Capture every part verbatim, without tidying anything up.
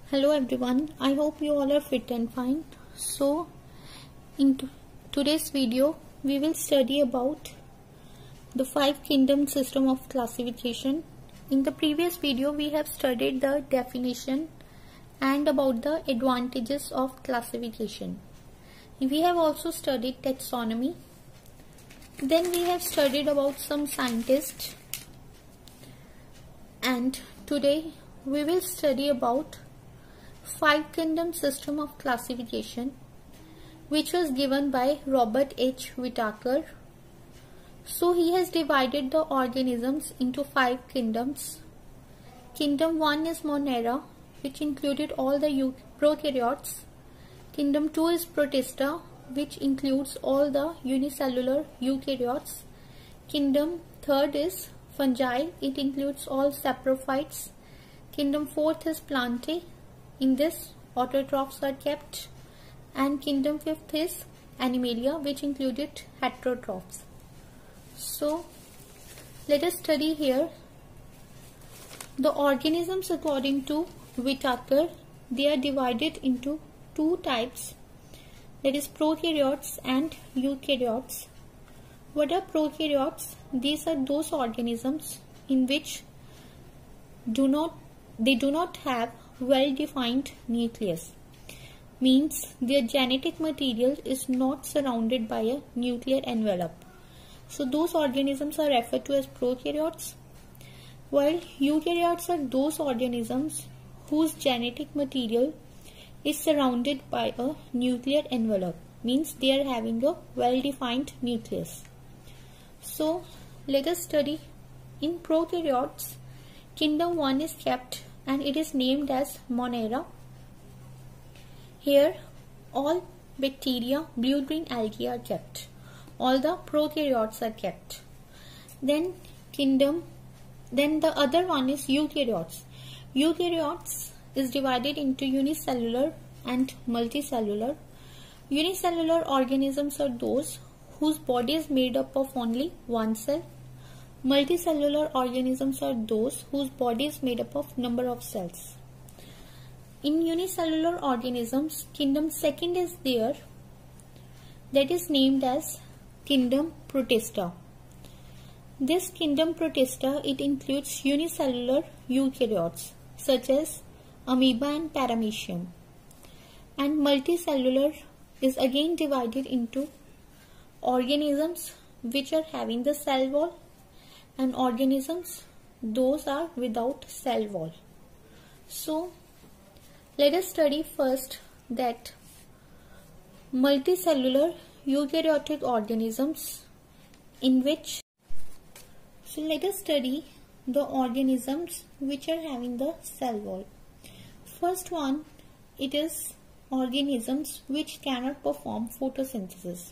Hello everyone, I hope you all are fit and fine. So in today's video we will study about the five kingdom system of classification. In the previous video we have studied the definition and about the advantages of classification. We have also studied taxonomy. Then we have studied about some scientists, and today we will study about five kingdom system of classification, which was given by Robert H. Whitaker. So he has divided the organisms into five kingdoms. Kingdom one is Monera, which included all the prokaryotes. Kingdom two is Protista, which includes all the unicellular eukaryotes. Kingdom third is Fungi, it includes all saprophytes. Kingdom fourth is Plantae. In this, autotrophs are kept. And kingdom fifth is Animalia, which included heterotrophs. So, let us study here the organisms according to Whitaker. They are divided into two types, that is prokaryotes and eukaryotes. What are prokaryotes? These are those organisms in which do not they do not have well-defined nucleus, means their genetic material is not surrounded by a nuclear envelope. So those organisms are referred to as prokaryotes, while eukaryotes are those organisms whose genetic material is surrounded by a nuclear envelope, means they are having a well-defined nucleus. So let us study. In prokaryotes, kingdom one is kept and it is named as Monera. Here all bacteria, blue-green algae are kept. All the prokaryotes are kept. Then kingdom, then the other one is eukaryotes. Eukaryotes is divided into unicellular and multicellular. Unicellular organisms are those whose body is made up of only one cell. Multicellular organisms are those whose body is made up of number of cells. In unicellular organisms, kingdom second is there, that is named as kingdom Protista. This kingdom Protista, it includes unicellular eukaryotes such as amoeba and paramecium. And multicellular is again divided into organisms which are having the cell wall and organisms those are without cell wall. So let us study first that multicellular eukaryotic organisms, in which so let us study the organisms which are having the cell wall. First one, it is organisms which cannot perform photosynthesis,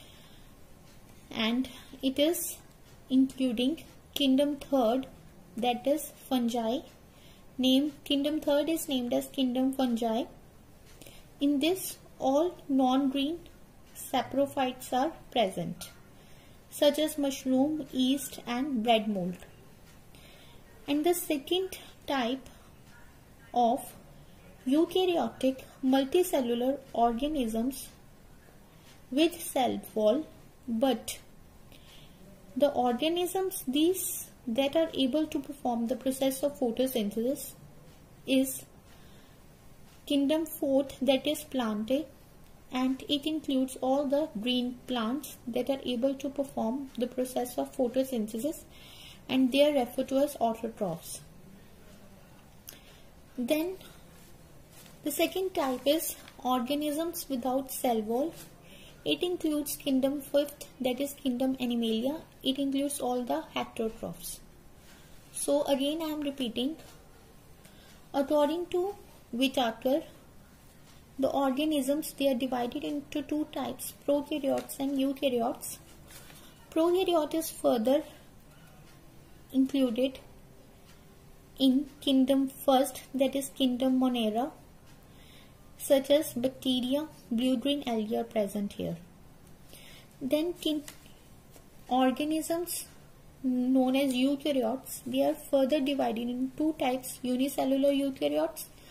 and it is including kingdom third, that is fungi. Name kingdom third is named as kingdom fungi. In this, all non-green saprophytes are present, such as mushroom, yeast and bread mold. And the second type of eukaryotic multicellular organisms with cell wall, but the organisms these that are able to perform the process of photosynthesis is kingdom fourth, that is Plantae, and it includes all the green plants that are able to perform the process of photosynthesis, and they are referred to as autotrophs. Then the second type is organisms without cell wall. It includes kingdom fifth, that is kingdom Animalia. It includes all the heterotrophs. So again I am repeating. According to Whitaker, the organisms, they are divided into two types, prokaryotes and eukaryotes. Prokaryote is further included in kingdom first, that is kingdom Monera, such as bacteria, blue-green algae are present here. Then organisms known as eukaryotes, they are further divided into two types, unicellular eukaryotes,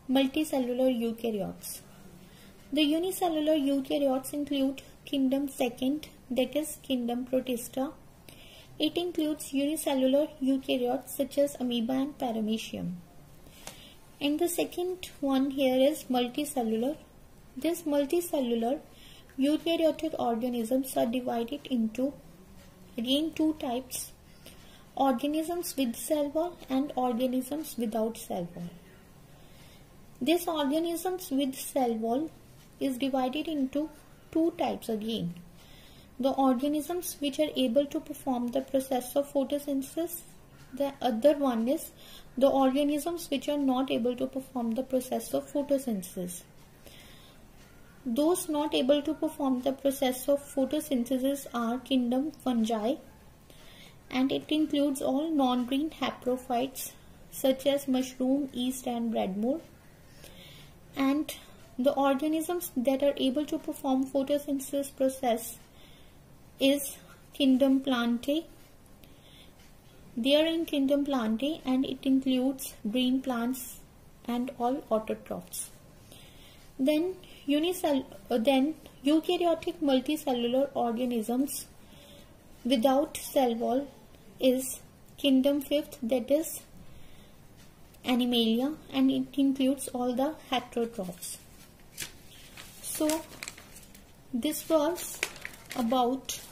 multicellular eukaryotes. The unicellular eukaryotes include kingdom second, that is kingdom Protista. It includes unicellular eukaryotes such as amoeba and paramecium. And the second one here is multicellular. This multicellular eukaryotic organisms are divided into again two types: organisms with cell wall and organisms without cell wall. This organisms with cell wall is divided into two types again: the organisms which are able to perform the process of photosynthesis. The other one is the organisms which are not able to perform the process of photosynthesis. Those not able to perform the process of photosynthesis are kingdom fungi, and it includes all non-green haprophytes such as mushroom, yeast and bread mold. And the organisms that are able to perform photosynthesis process is kingdom Plantae. They are in kingdom Plantae, and it includes green plants and all autotrophs. Then unicell uh, then eukaryotic multicellular organisms without cell wall is kingdom fifth, that is Animalia, and it includes all the heterotrophs. So this was about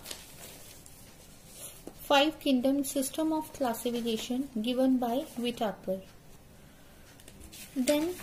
five kingdom system of classification given by Whitaker. Then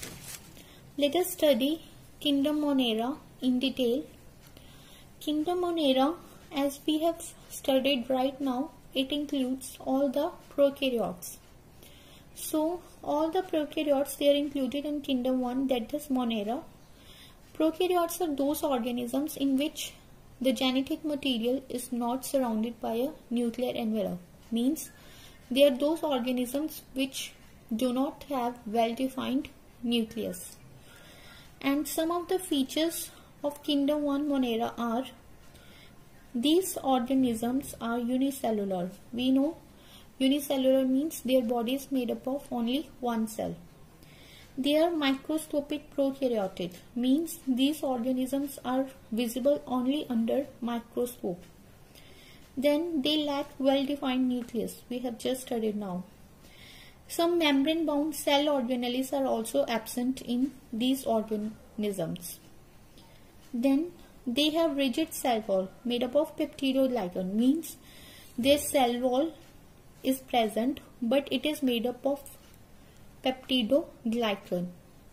let us study kingdom Monera in detail. Kingdom Monera, as we have studied right now, it includes all the prokaryotes. So all the prokaryotes, they are included in kingdom one, that is Monera. Prokaryotes are those organisms in which the genetic material is not surrounded by a nuclear envelope. Means they are those organisms which do not have well-defined nucleus. And some of the features of kingdom one Monera are: these organisms are unicellular. We know unicellular means their body is made up of only one cell. They are microscopic prokaryotic, means these organisms are visible only under microscope. Then they lack well-defined nucleus. We have just studied now. Some membrane-bound cell organelles are also absent in these organisms. Then they have rigid cell wall made up of peptidoglycan, means their cell wall is present but it is made up of peptidoglycan.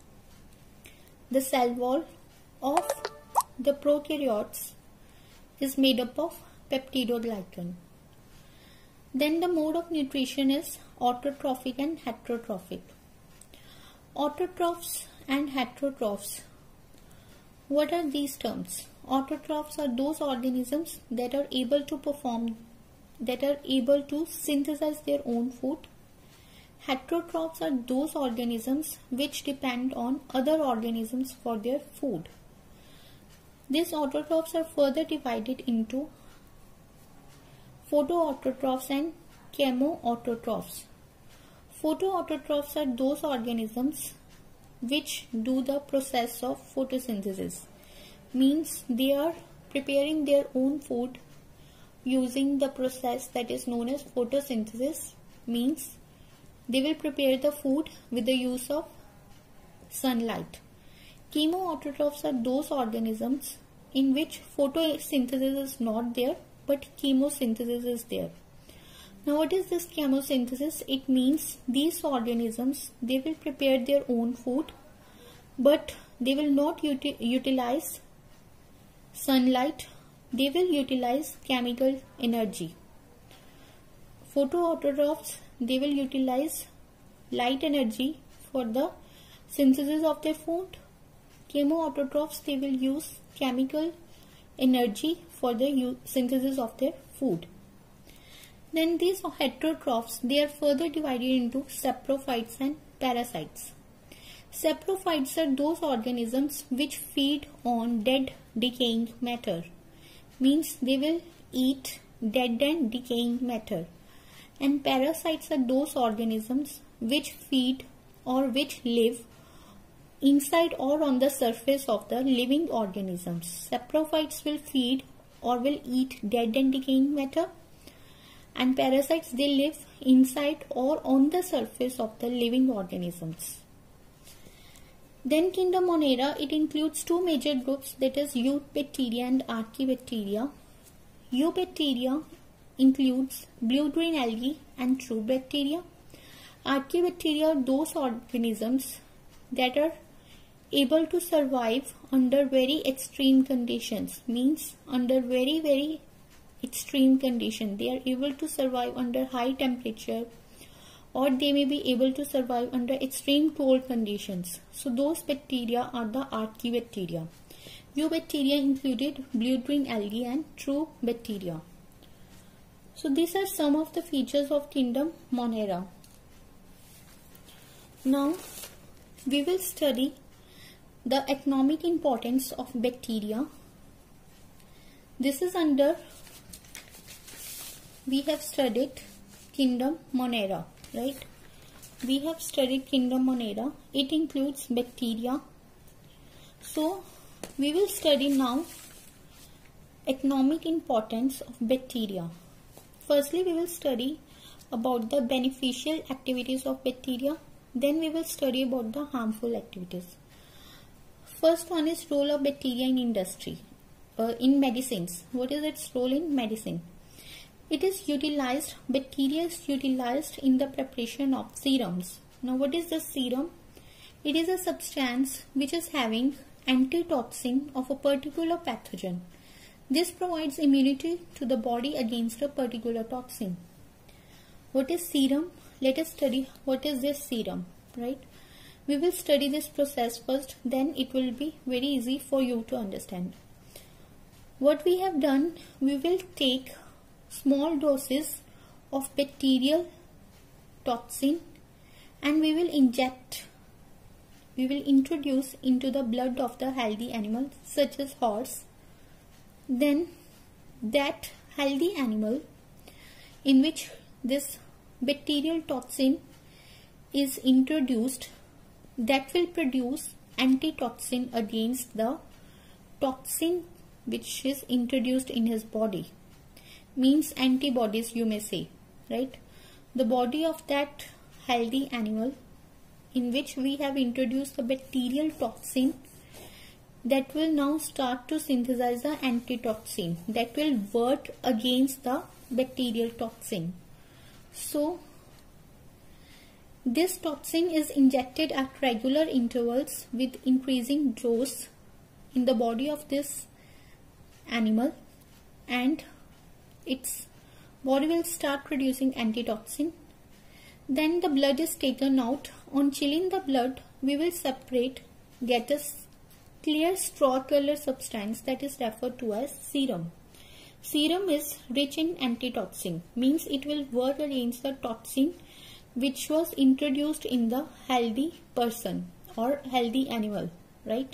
The cell wall of the prokaryotes is made up of peptidoglycan. Then the mode of nutrition is autotrophic and heterotrophic. Autotrophs and heterotrophs. What are these terms? Autotrophs are those organisms that are able to perform, that are able to synthesize their own food. Heterotrophs are those organisms which depend on other organisms for their food. These autotrophs are further divided into photoautotrophs and chemoautotrophs. Photoautotrophs are those organisms which do the process of photosynthesis. Means they are preparing their own food using the process that is known as photosynthesis. Means they will prepare the food with the use of sunlight. Chemoautotrophs are those organisms in which photosynthesis is not there but chemosynthesis is there. Now what is this chemosynthesis? It means these organisms, they will prepare their own food but they will not uti utilize sunlight, they will utilize chemical energy. Photoautotrophs, they will utilize light energy for the synthesis of their food. Chemoautotrophs, they will use chemical energy for the synthesis of their food. Then these heterotrophs, they are further divided into saprophytes and parasites. Saprophytes are those organisms which feed on dead decaying matter. Means they will eat dead and decaying matter. And parasites are those organisms which feed or which live inside or on the surface of the living organisms. Saprophytes will feed or will eat dead and decaying matter, and parasites, they live inside or on the surface of the living organisms. Then kingdom Monera, it includes two major groups, that is Eubacteria and Archaebacteria. Eubacteria includes blue-green algae and true bacteria. Archaebacteria are those organisms that are able to survive under very extreme conditions, means under very very extreme condition. They are able to survive under high temperature, or they may be able to survive under extreme cold conditions. So those bacteria are the Archaebacteria. Eubacteria included blue-green algae and true bacteria. So these are some of the features of kingdom Monera. Now we will study the economic importance of bacteria. This is under, we have studied kingdom Monera, right? We have studied kingdom Monera. It includes bacteria. So we will study now economic importance of bacteria. Firstly, we will study about the beneficial activities of bacteria. Then we will study about the harmful activities. First one is role of bacteria in industry, uh, in medicines. What is its role in medicine? It is utilized, bacteria is utilized in the preparation of serums. Now what is the serum? It is a substance which is having antitoxin of a particular pathogen. This provides immunity to the body against a particular toxin. What is serum? Let us study what is this serum, right? We will study this process first, then it will be very easy for you to understand. What we have done, we will take small doses of bacterial toxin and we will inject, we will introduce into the blood of the healthy animal such as horse. Then that healthy animal in which this bacterial toxin is introduced, that will produce antitoxin against the toxin which is introduced in his body. Means antibodies, you may say, right? The body of that healthy animal in which we have introduced the bacterial toxin, that will now start to synthesize the antitoxin that will work against the bacterial toxin. So this toxin is injected at regular intervals with increasing dose in the body of this animal, and its body will start producing antitoxin. Then the blood is taken out. On chilling the blood, we will separate, get a clear straw color substance that is referred to as serum. Serum is rich in antitoxin, means it will work against the toxin which was introduced in the healthy person or healthy animal, right?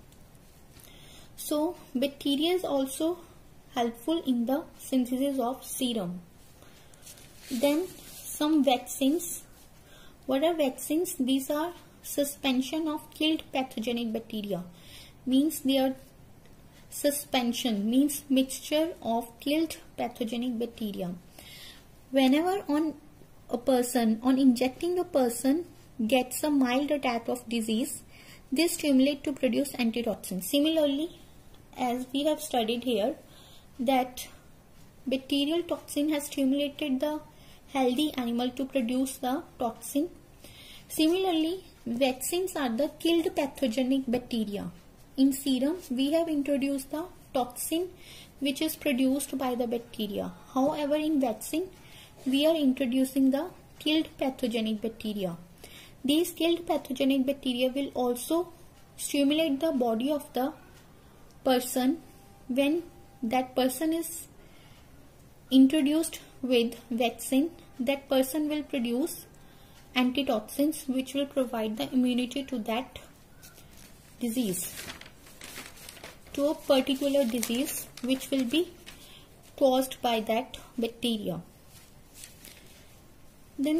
So bacteria is also helpful in the synthesis of serum. Then some vaccines. What are vaccines? These are suspension of killed pathogenic bacteria. Means they are suspension, means mixture of killed pathogenic bacteria. Whenever on a person, on injecting a person gets a mild attack of disease, they stimulate to produce antitoxin. Similarly, as we have studied here, that bacterial toxin has stimulated the healthy animal to produce the toxin. Similarly, vaccines are the killed pathogenic bacteria. In serum, we have introduced the toxin which is produced by the bacteria. However, in vaccine, we are introducing the killed pathogenic bacteria. These killed pathogenic bacteria will also stimulate the body of the person. When that person is introduced with vaccine, that person will produce antitoxins which will provide the immunity to that disease, to a particular disease which will be caused by that bacteria. Then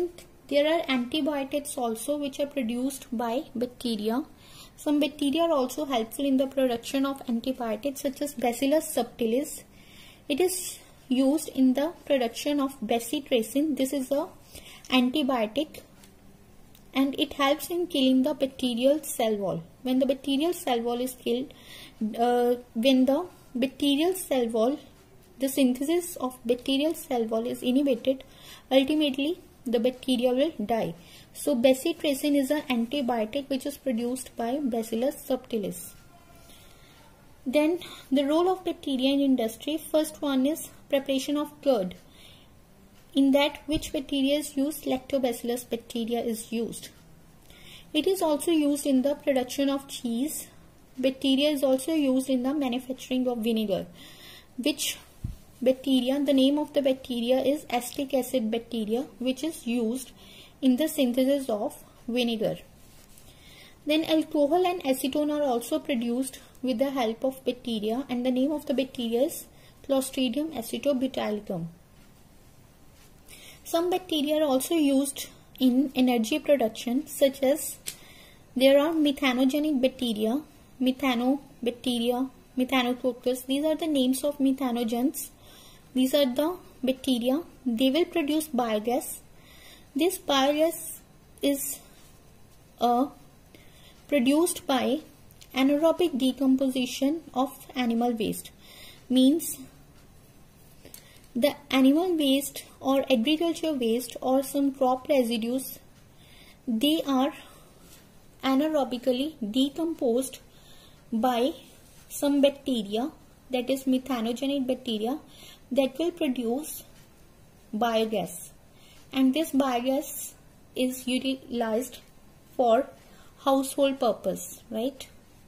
There are antibiotics also which are produced by bacteria. Some bacteria are also helpful in the production of antibiotics such as Bacillus subtilis. It is used in the production of bacitracin. This is a antibiotic and it helps in killing the bacterial cell wall. When the bacterial cell wall is killed, uh, when the bacterial cell wall, the synthesis of bacterial cell wall is inhibited, ultimately the bacteria will die. So bacitracin is an antibiotic which is produced by Bacillus subtilis. Then the role of bacteria in industry. First one is preparation of curd. In that, which bacteria is used? Lactobacillus bacteria is used. It is also used in the production of cheese. Bacteria is also used in the manufacturing of vinegar. Which bacteria? The name of the bacteria is acetic acid bacteria, which is used in the synthesis of vinegar. Then alcohol and acetone are also produced with the help of bacteria, and the name of the bacteria is Clostridium acetobutylicum. Some bacteria are also used in energy production, such as there are methanogenic bacteria, methanobacteria, methanococcus. These are the names of methanogens. These are the bacteria. They will produce biogas. This biogas is uh, produced by anaerobic decomposition of animal waste. Means the animal waste or agriculture waste or some crop residues, they are anaerobically decomposed by some bacteria, that is methanogenic bacteria, that will produce biogas, and this biogas is utilized for household purpose, right?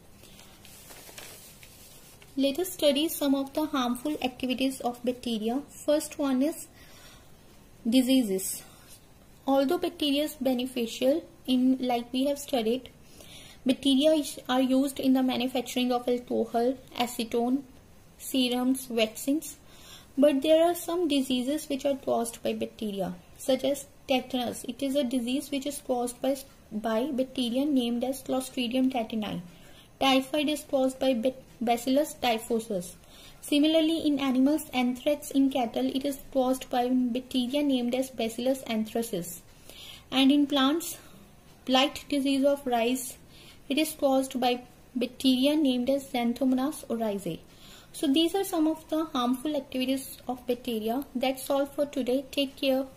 Let us study some of the harmful activities of bacteria. First one is diseases. Although bacteria is beneficial, in like we have studied, bacteria are used in the manufacturing of alcohol, acetone, serums, vaccines, but there are some diseases which are caused by bacteria, such as tetanus. It is a disease which is caused by, by bacteria named as Clostridium tetani. Typhoid is caused by Bacillus typhosus. Similarly, in animals, anthrax in cattle, it is caused by bacteria named as Bacillus anthracis. And in plants, blight disease of rice, it is caused by bacteria named as Xanthomonas oryzae. So these are some of the harmful activities of bacteria. That's all for today. Take care.